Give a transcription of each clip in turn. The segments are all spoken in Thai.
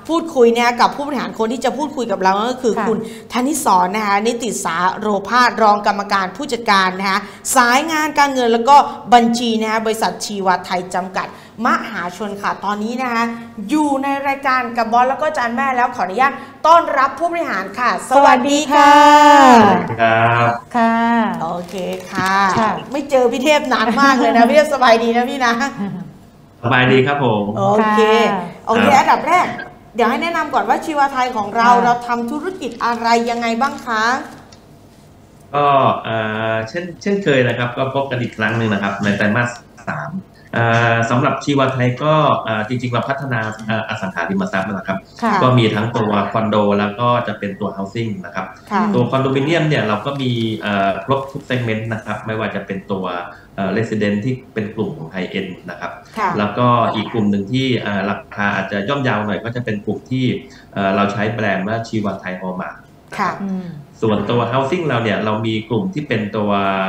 พูดคุยเนี่ยกับผู้บริหารคนที่จะพูดคุยกับเราก็คือคุณธนิศรนะคะนิติสาโรภาสรองกรรมการผู้จัดการนะคะสายงานการเงินแล้วก็บัญชีนะคะบริษัทชีวาไทยจำกัดมหาชนค่ะตอนนี้นะคะอยู่ในรายการกับบอสแล้วก็จานแม่แล้วขออนุญาตต้อนรับผู้บริหารค่ะสวัสดีค่ะครับค่ะโอเคค่ะไม่เจอพี่เทพนานมากเลยนะพี่เทพสบายดีนะพี่นะสบายดีครับผมโอเคอันดับแรกเดี๋ยวให้แนะนำก่อนว่าชีวาไทยของเราทำธุรกิจอะไรยังไงบ้างคะก็เช่นเคยนะครับก็พบกันอีกครั้งหนึ่งนะครับในไตรมาส 3สำหรับชีวาไทยก็จริงๆเราพัฒนาอสังหาริมทรัพย์นะครับก็มีทั้งตัวคอนโดแล้วก็จะเป็นตัว housing นะครับตัวคอนโดมิเนียมเนี่ยเราก็มีครบทุกเซกเมนต์นะครับไม่ว่าจะเป็นตัวresident ที่เป็นกลุ่มของ high end นะครับแล้วก็อีกกลุ่มหนึ่งที่ราคาอาจจะย่อมเยาวหน่อยก็จะเป็นกลุ่มที่เราใช้แบรนด์ว่าชีวาไทยฮอลมาร์คส่วนตัว housing เราเนี่ยเรามีกลุ่มที่เป็นตัว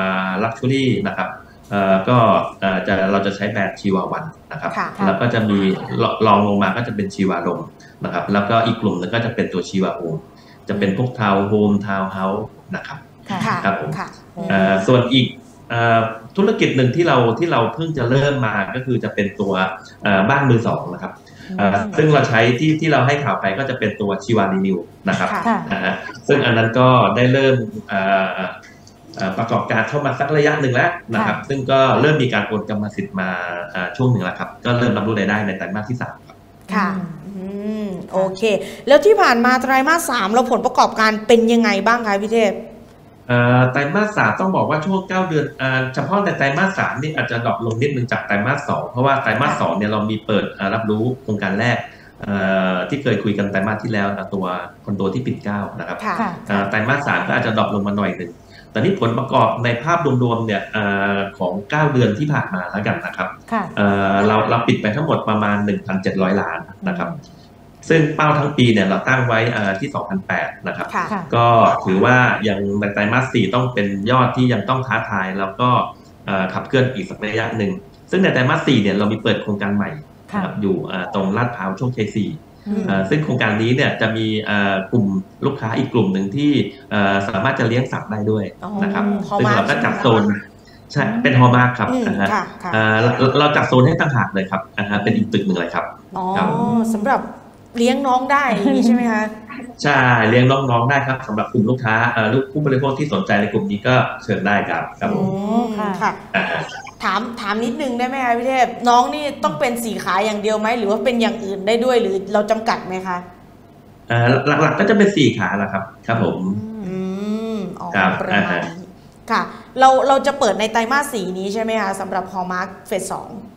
luxury นะครับก็เราจะใช้แบรนด์ชีวาวันนะครับแล้วก็จะมีรองลงมาก็จะเป็นชีวาลมนะครับแล้วก็อีกกลุ่มนึงก็จะเป็นตัวชีวาโฮมจะเป็นพวกทาวน์โฮมทาวน์เฮาส์นะครับครับผมส่วนอีกธุรกิจหนึ่งที่เราเพิ่งจะเริ่มมาก็คือจะเป็นตัวบ้านมือสองนะครับซึ่งเราใช้ที่เราให้ข่าวไปก็จะเป็นตัวชีวารีนิวนะครับซึ่งอันนั้นก็ได้เริ่มประกอบการเข้ามาสักระยะหนึ่งแล้วนะครับซึ่งก็เริ่มมีการโอนกรรมสิทธิ์มาช่วงหนึ่งแล้วครับก็เริ่มรับรู้รายได้ในไตรมาสที่ 3ครับค่ะโอเคแล้วที่ผ่านมาไตรมาส 3เราผลประกอบการเป็นยังไงบ้างคะพี่เทพไตรมาส 3ต้องบอกว่าช่วง9 เดือนเฉพาะในไตรมาส 3นี่อาจจะดรอปลงนิดนึงจากไตรมาส 2เพราะว่าไตรมาส 2เนี่ยเรามีเปิดรับรู้โครงการแรกที่เคยคุยกันไตรมาสที่แล้วตัวคอนโดที่ปิ่นเกล้านะครับไตรมาส 3ก็อาจจะดรอปลงมาหน่อยนึงแต่นี่ผลประกอบในภาพรวมๆเนี่ยของ9 เดือนที่ผ่านมาแล้วกันนะครับเราปิดไปทั้งหมดประมาณ 1,700 ล้านนะครับซึ่งเป้าทั้งปีเนี่ยเราตั้งไว้ที่ 2,800 นะครับก็ถือว่ายังในไตรมาส 4ต้องเป็นยอดที่ยังต้องท้าทายแล้วก็ขับเคลื่อนอีกสักระยะหนึ่งซึ่งในไตรมาส 4เนี่ยเรามีเปิดโครงการใหม่อยู่ตรงลาดพร้าวช่วง K4ซึ่งโครงการนี้เนี่ยจะมีกลุ่มลูกค้าอีกกลุ่มหนึ่งที่สามารถจะเลี้ยงสัตว์ได้ด้วยนะครับซึ่งเราก็จัดโซนใช่เป็นฮอลมาร์คครับเราจัดโซนให้ต่างหากเลยครับเป็นอีกตึกหนึ่งเลยครับสำหรับเลี้ยงน้องได้อย่างนี้ใช่ไหมคะใช่เลี้ยงน้องๆได้ครับสำหรับกลุ่มลูกค้าลูกผู้บริโภคที่สนใจในกลุ่มนี้ก็เชิญได้ครับครับผมค่ะถามนิดนึงได้ไหมคะพี่เทพน้องนี่ต้องเป็นสีขาอย่างเดียวไหมหรือว่าเป็นอย่างอื่นได้ด้วยหรือเราจำกัดไหมคะหลักๆก็จะเป็น4 ขาแหละครับครับผมประมาณค่ะเราจะเปิดในไตรมาส 4นี้ใช่ไหมคะสำหรับฮอลมาร์คเฟส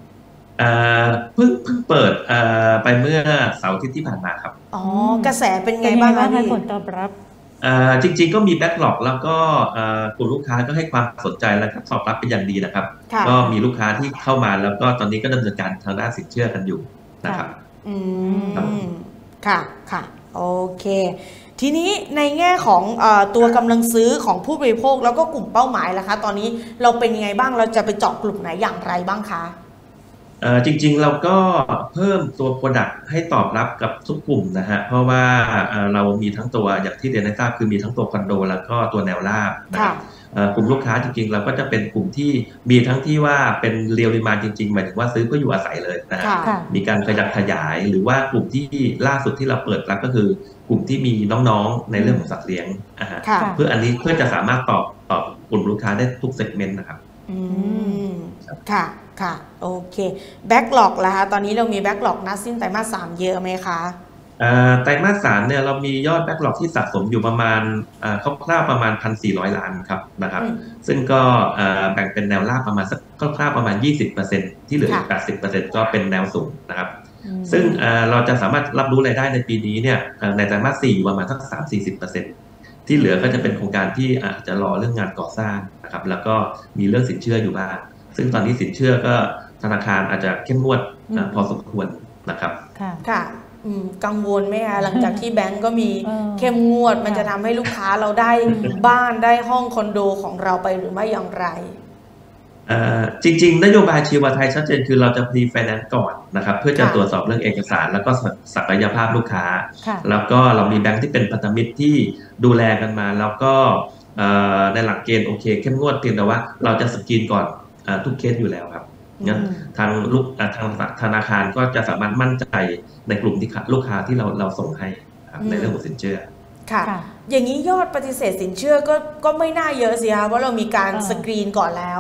2 เพิ่งเปิดไปเมื่อเสาร์อาทิตย์ที่ผ่านมาครับกระแสเป็นไงบ้างคะผลตอบรับจริงๆก็มีแบ็กหลอกแล้วก็กลุ่มลูกค้าก็ให้ความสนใจและตอบรับเป็นอย่างดีนะครับก็มีลูกค้าที่เข้ามาแล้วก็ตอนนี้ก็ดำเนินการทางด้านสินเชื่อกันอยู่นะครับค่ะโอเคทีนี้ในแง่ของตัวกำลังซื้อของผู้บริโภคแล้วก็กลุ่มเป้าหมายล่ะคะตอนนี้เราเป็นยังไงบ้างเราจะไปเจาะกลุ่มไหนอย่างไรบ้างคะจริงๆเราก็เพิ่มตัว Product ให้ตอบรับกับทุกกลุ่มนะฮะเพราะว่าเรามีทั้งตัวอย่างที่เรียนให้ทราบคือมีทั้งตัวคอนโดแล้วก็ตัวแนวราบนะครับกลุ่มลูกค้าจริงๆเราก็จะเป็นกลุ่มที่มีทั้งที่ว่าเป็นเรียลดีมานด์จริงๆหมายถึงว่าซื้อเพื่ออยู่อาศัยเลยนะฮะมีการขยายหรือว่ากลุ่มที่ล่าสุดที่เราเปิดรับก็คือกลุ่มที่มีน้องๆในเรื่องของสัตว์เลี้ยงเพื่ออันนี้เพื่อจะสามารถตอบกลุ่มลูกค้าได้ทุกเซกเมนต์นะครับค่ะโอเคแบ็กหลอกล่ะคะตอนนี้เรามีแบ็กหลอกนัดสิ้นไตรมาส 3เยอะไหมคะไตรมาส 3เนี่ยเรามียอดแบ็กหลอกที่สะสมอยู่ประมาณคร่าวๆประมาณ 1,400 ล้านครับนะครับซึ่งก็แบ่งเป็นแนวราบประมาณสักคร่าวๆประมาณ 20% ที่เหลืออีก 80% ก็เป็นแนวสูงนะครับซึ่งเราจะสามารถรับรู้รายได้ในปีนี้เนี่ยในไตรมาส 4อยู่ประมาณสัก 30%ที่เหลือก็จะเป็นโครงการที่อาจจะรอเรื่องงานก่อสร้างนะครับแล้วก็มีเรื่องสินเชื่ออยู่บ้างซึ่งตอนนี้สินเชื่อก็ธนาคารอาจจะเข้มงวดพอสมควรนะครับค่ะกังวลไหมคะหลังจากที่แบงก์ก็มีเข้มงวดมันจะทำให้ลูกค้าเราได้บ้านได้ห้องคอนโดของเราไปหรือไม่อย่างไรจริงๆนโยบายชีวาไทยชัดเจนคือเราจะพรีไฟแนนซ์ก่อนนะครับเพื่อจะตรวจสอบเรื่องเอกสารแล้วก็ศักยภาพลูกค้าแล้วก็เรามีแบงค์ที่เป็นพันธมิตรที่ดูแลกันมาแล้วก็ในหลักเกณฑ์โอเคเข้มงวดเพียงแต่ว่าเราจะสกรีนก่อนทุกเคสอยู่แล้วครับงั้นทางทางธนาคารก็จะสามารถมั่นใจในกลุ่มที่ลูกค้าที่เราส่งให้ครับในเรื่องของสินเชื่อค่ะอย่างนี้ยอดปฏิเสธสินเชื่อก็ไม่น่าเยอะสิคะเพราะเรามีการสกรีนก่อนแล้ว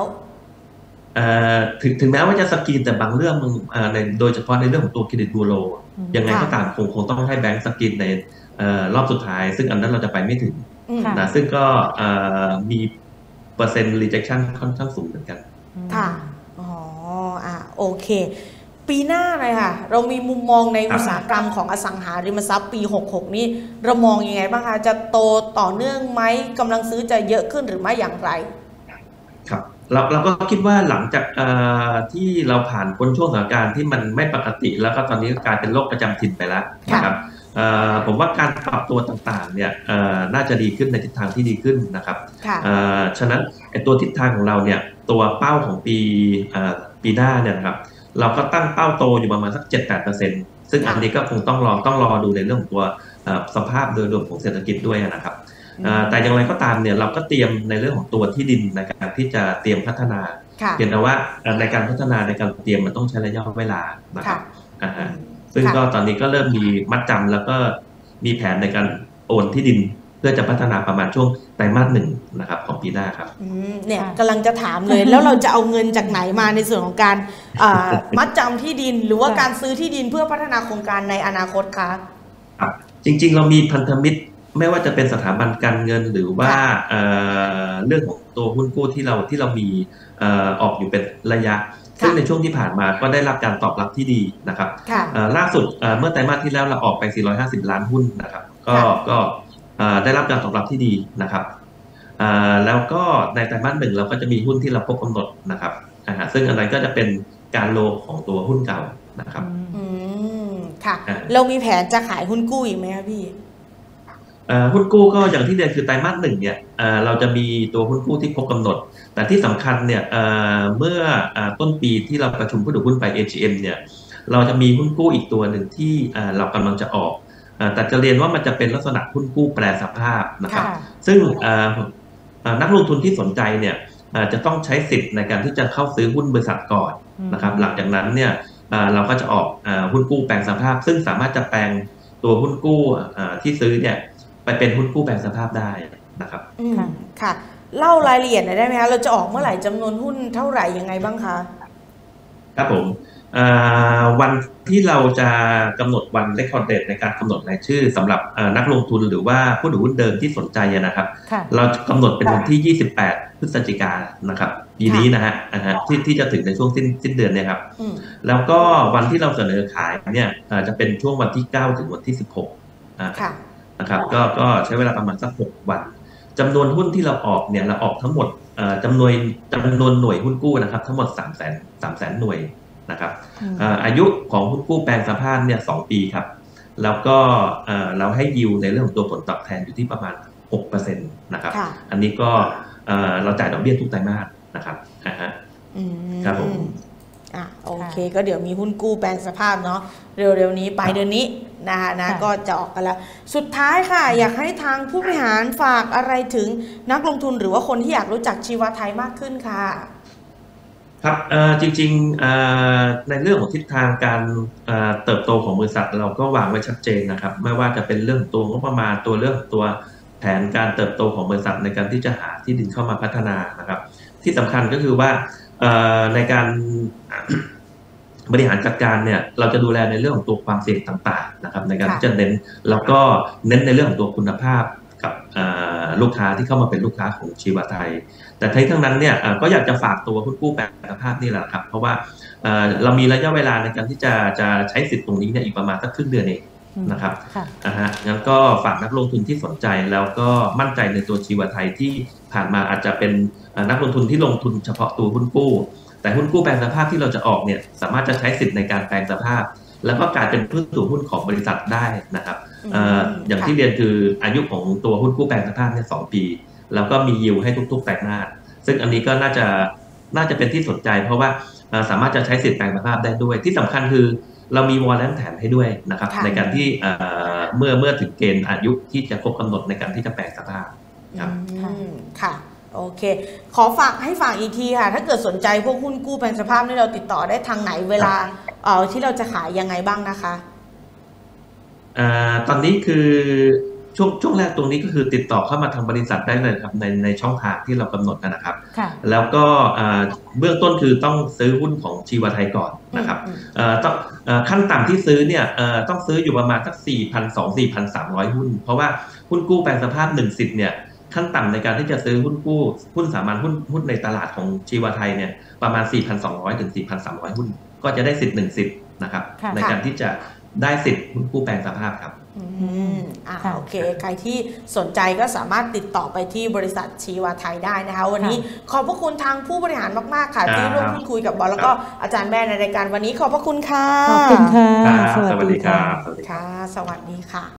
ถึงแม้ว่าจะสกรีนแต่บางเรื่องโดยเฉพาะในเรื่องของตัวเครดิตบูโรยังไงก็ตามคงต้องให้แบงก์สกรีนในรอบสุดท้ายซึ่งอันนั้นเราจะไปไม่ถึงนะซึ่งก็มีเปอร์เซ็นต์ rejection ค่อนข้างสูงเหมือนกันค่ะอ๋อโอเคปีหน้าเลยค่ะเรามีมุมมองในอุตสาหกรรมของอสังหาริมทรัพย์ปี66นี้เรามองยังไงบ้างคะจะโตต่อเนื่องไหมกำลังซื้อจะเยอะขึ้นหรือไม่อย่างไรครับเราก็คิดว่าหลังจากที่เราผ่านพ้นช่วงสถานการณ์ที่มันไม่ปกติแล้วก็ตอนนี้กลายเป็นโรคประจำถิ่นไปแล้วนะครับผมว่าการปรับตัวต่างๆเนี่ยน่าจะดีขึ้นในทิศทางที่ดีขึ้นนะครับฉะนั้นตัวทิศทางของเราเนี่ยตัวเป้าของปีหน้าเนี่ยครับเราก็ตั้งเป้าโตอยู่ประมาณสัก 7-8% ซึ่งอันนี้ก็คงต้องรอดูในเรื่องของตัวสภาพโดยรวมของเศรษฐกิจด้วยนะครับแต่อย่างไรก็ตามเนี่ยเราก็เตรียมในเรื่องของตัวที่ดินในการที่จะเตรียมพัฒนาเพียงแต่ว่าในการพัฒนาในการเตรียมมันต้องใช้ระยะเวลานะครับซึ่งก็ตอนนี้ก็เริ่มมีมัดจำแล้วก็มีแผนในการโอนที่ดินเพื่อจะพัฒนาประมาณช่วงไตรมาส 1นะครับของปีหน้าครับเนี่ยกำลังจะถามเลยแล้วเราจะเอาเงินจากไหนมาในส่วนของการมัดจำที่ดินหรือว่าการซื้อที่ดินเพื่อพัฒนาโครงการในอนาคตคะจริงๆเรามีพันธมิตรไม่ว่าจะเป็นสถาบันการเงินหรือว่าเรื่องของตัวหุ้นกู้ที่เรามีออกอยู่เป็นระยะซึ่งในช่วงที่ผ่านมาก็ได้รับการตอบรับที่ดีนะครับล่าสุดเมื่อไตรมาสที่แล้วเราออกไป450ล้านหุ้นนะครับก็ได้รับการตอบรับที่ดีนะครับแล้วก็ในไตรมาส 1เราก็จะมีหุ้นที่เราครบกำหนดนะครับซึ่งอะไรก็จะเป็นการโลของตัวหุ้นเก่านะครับค่ะเรามีแผนจะขายหุ้นกู้อีกไหมครับพี่หุ้นกู้ก็อย่างที่เรียนคือไตรมาส 1เนี่ยเราจะมีตัวหุ้นกู้ที่ครบกำหนดแต่ที่สำคัญเนี่ยเมื่อต้นปีที่เราประชุมผู้ถือหุ้นไป AGM เนี่ยเราจะมีหุ้นกู้อีกตัวหนึ่งที่เรากำลังจะออกแต่จะเรียนว่ามันจะเป็นลักษณะหุ้นกู้แปรสภาพนะครับซึ่งนักลงทุนที่สนใจเนี่ยจะต้องใช้สิทธิ์ในการที่จะเข้าซื้อหุ้นบริษัทก่อนนะครับหลังจากนั้นเนี่ยเราก็จะออกหุ้นกู้แปลงสภาพซึ่งสามารถจะแปลงตัวหุ้นกู้ที่ซื้อเนี่ยไปเป็นหุ้นกู้แปลงสภาพได้นะครับค่ะเล่ารายละเอียดหน่อยได้ไหมคะเราจะออกเมื่อไหร่จำนวนหุ้นเท่าไหร่ยังไงบ้างคะครับผมวันที่เราจะกำหนดวันเรคคอร์ดเดตในการกำหนดรายชื่อสำหรับนักลงทุนหรือว่าผู้ถือหุ้นเดิมที่สนใจนะครับเรากำหนดเป็นวันที่28พฤศจิกายนนะครับปีนี้นะฮะที่จะถึงในช่วงสิ้นเดือนเนี่ยครับแล้วก็วันที่เราเสนอขายเนี่ยจะเป็นช่วงวันที่9ถึงวันที่16นะครับก็ใช้เวลาประมาณสัก6วันจำนวนหุ้นที่เราออกเนี่ยเราออกทั้งหมดจำนวนหน่วยหุ้นกู้นะครับทั้งหมด300,000หน่วยนะครับอายุของหุ้นกู้แปลงสภาพเนี่ย2 ปีครับแล้วก็เราให้ยิวในเรื่องของตัวผลตอบแทนอยู่ที่ประมาณ 6% นะครับอันนี้ก็เราจ่ายดอกเบี้ยทุกไตรมาสนะครับครับผมโอเคก็เดี๋ยวมีหุ้นกู้แปลงสภาพเนาะเร็วๆนี้ปลายเดือนนี้นะก็จะออกกันแล้วสุดท้ายค่ะอยากให้ทางผู้บริหารฝากอะไรถึงนักลงทุนหรือว่าคนที่อยากรู้จักชีวาไทยมากขึ้นค่ะครับจริงๆในเรื่องของทิศทางการเติบโตของบริษัทเราก็วางไว้ชัดเจนนะครับไม่ว่าจะเป็นเรื่องตัวงบประมาณตัวแผนการเติบโตของบริษัทในการที่จะหาที่ดินเข้ามาพัฒนานะครับที่สำคัญก็คือว่าในการบริหารจัดการเนี่ยเราจะดูแลในเรื่องของตัวความเสี่ยงต่างๆนะครับในการที่จะเน้นแล้วก็เน้นในเรื่องของตัวคุณภาพกับลูกค้าที่เข้ามาเป็นลูกค้าของชีวาไทยแต่ทั้งนั้นเนี่ยก็อยากจะฝากตัวหุ้นกู้แปลงสภาพนี่แหละครับเพราะว่าเรามีระยะเวลาในการที่จะใช้สิทธิ์ตรงนี้เนี่ยอีกประมาณสักครึ่งเดือนเองนะครับงั้นก็ฝากนักลงทุนที่สนใจแล้วก็มั่นใจในตัวชีวาไทยที่ผ่านมาอาจจะเป็นนักลงทุนที่ลงทุนเฉพาะตัวหุ้นกู้แต่หุ้นกู้แปลงสภาพที่เราจะออกเนี่ยสามารถจะใช้สิทธิ์ในการแปลงสภาพแล้วก็กลายเป็นผู้ถือหุ้นของบริษัทได้นะครับอย่างที่เรียนคืออายุของตัวหุ้นกู้แปลงสภาพเนี่ย2 ปีแล้วก็มียิวให้ทุกๆไตรมาสซึ่งอันนี้ก็น่าจะน่าจะเป็นที่สนใจเพราะว่าสามารถจะใช้สิทธิ์แปลงสภาพได้ด้วยที่สำคัญคือเรามีวอร์เรนต์แถมให้ด้วยนะครับในการที่เมื่อถึงเกณฑ์อายุที่จะครบกำหนดในการที่จะแปลงสภาพครับค่ะโอเคขอฝากอีกทีค่ะถ้าเกิดสนใจพวกหุ้นกู้แปลงสภาพนี่เราติดต่อได้ทางไหนเวลาที่เราจะขายยังไงบ้างนะคะตอนนี้คือช่วงแรกตรงนี้ก็คือติดต่อเข้ามาทางบริษัทได้เลยครับในช่องทางที่เรากำหนดนะครับแล้วก็เบื้องต้นคือต้องซื้อหุ้นของชีวาไทยก่อนนะครับต้องขั้นต่ำที่ซื้อเนี่ยต้องซื้ออยู่ประมาณสัก 4,200-4,300 หุ้นเพราะว่าหุ้นกู้แปลงสภาพ1 สิทธิ์เนี่ยขั้นต่ำในการที่จะซื้อหุ้นกู้หุ้นสามัญหุ้นในตลาดของชีวาไทยเนี่ยประมาณ 4,200-4,300 หุ้นก็จะได้สิทธิ์1 สิทธิ์นะครับในการที่จะได้สิทธิ์หุ้นกู้แปลงสภาพครับโอเคใครที่สนใจก็สามารถติดต่อไปที่บริษัทชีวาไทยได้นะคะวันนี้ขอบพระคุณทางผู้บริหารมากๆค่ะที่ร่วมพูดคุยกับบอลแล้วก็อาจารย์แม่ในรายการวันนี้ขอบพระคุณค่ะขอบคุณค่ะสวัสดีครับค่ะสวัสดีค่ะ